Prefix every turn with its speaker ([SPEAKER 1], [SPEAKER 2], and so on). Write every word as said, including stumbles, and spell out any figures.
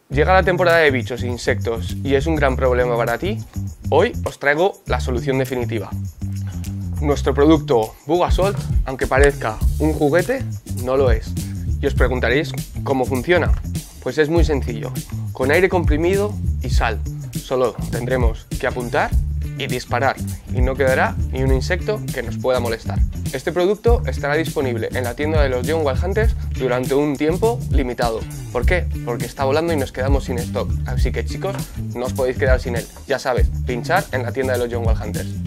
[SPEAKER 1] Llega la temporada de bichos e insectos y es un gran problema para ti. Hoy os traigo la solución definitiva. Nuestro producto Bugasol, aunque parezca un juguete, no lo es. Y os preguntaréis cómo funciona. Pues es muy sencillo. Con aire comprimido y sal. Solo tendremos que apuntar y disparar, y no quedará ni un insecto que nos pueda molestar. Este producto estará disponible en la tienda de los Young Wild Hunters durante un tiempo limitado. ¿Por qué? Porque está volando y nos quedamos sin stock. Así que chicos, no os podéis quedar sin él. Ya sabes, pinchar en la tienda de los Young Wild Hunters.